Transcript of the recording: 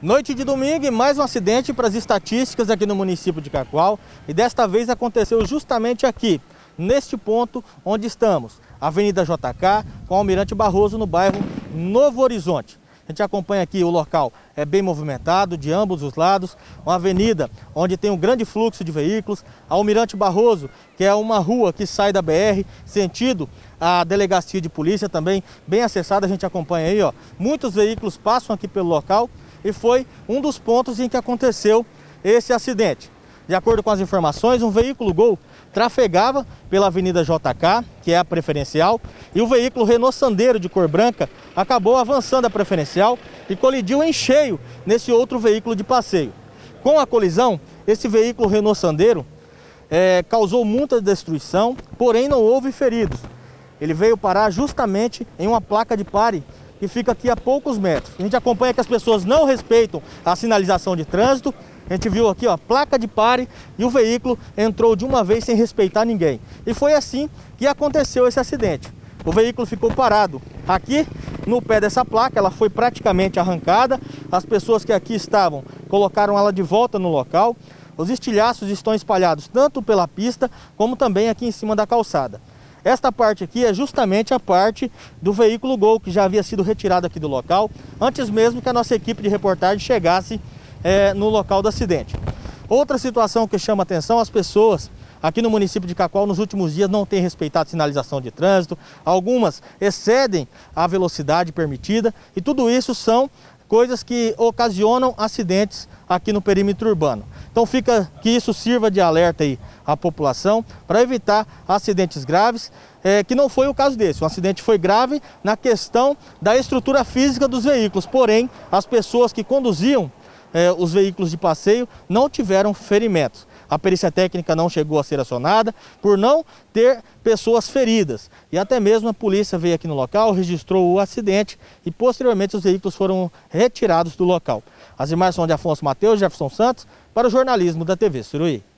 Noite de domingo e mais um acidente para as estatísticas aqui no município de Cacoal. E desta vez aconteceu justamente aqui, neste ponto onde estamos, Avenida JK com Almirante Barroso, no bairro Novo Horizonte. A gente acompanha aqui o local, é bem movimentado de ambos os lados, uma avenida onde tem um grande fluxo de veículos. Almirante Barroso, que é uma rua que sai da BR, sentido a delegacia de polícia, também bem acessada, a gente acompanha aí, ó. Muitos veículos passam aqui pelo local e foi um dos pontos em que aconteceu esse acidente. De acordo com as informações, um veículo Gol trafegava pela Avenida JK, que é a preferencial, e o veículo Renault Sandero de cor branca acabou avançando a preferencial e colidiu em cheio nesse outro veículo de passeio. Com a colisão, esse veículo Renault Sandero causou muita destruição, porém não houve feridos. Ele veio parar justamente em uma placa de pare que fica aqui a poucos metros. A gente acompanha que as pessoas não respeitam a sinalização de trânsito. A gente viu aqui, ó, placa de pare, e o veículo entrou de uma vez sem respeitar ninguém. E foi assim que aconteceu esse acidente. O veículo ficou parado aqui no pé dessa placa, ela foi praticamente arrancada. As pessoas que aqui estavam colocaram ela de volta no local. Os estilhaços estão espalhados tanto pela pista como também aqui em cima da calçada. Esta parte aqui é justamente a parte do veículo Gol, que já havia sido retirado aqui do local, antes mesmo que a nossa equipe de reportagem chegasse no local do acidente. Outra situação que chama atenção, as pessoas aqui no município de Cacoal nos últimos dias não têm respeitado a sinalização de trânsito, algumas excedem a velocidade permitida, e tudo isso são coisas que ocasionam acidentes aqui no perímetro urbano. Então fica que isso sirva de alerta aí à população para evitar acidentes graves, que não foi o caso desse. O acidente foi grave na questão da estrutura física dos veículos, porém as pessoas que conduziam os veículos de passeio não tiveram ferimentos. A perícia técnica não chegou a ser acionada por não ter pessoas feridas. E até mesmo a polícia veio aqui no local, registrou o acidente e posteriormente os veículos foram retirados do local. As imagens são de Afonso Mateus, Jefferson Santos, para o jornalismo da TV Suruí.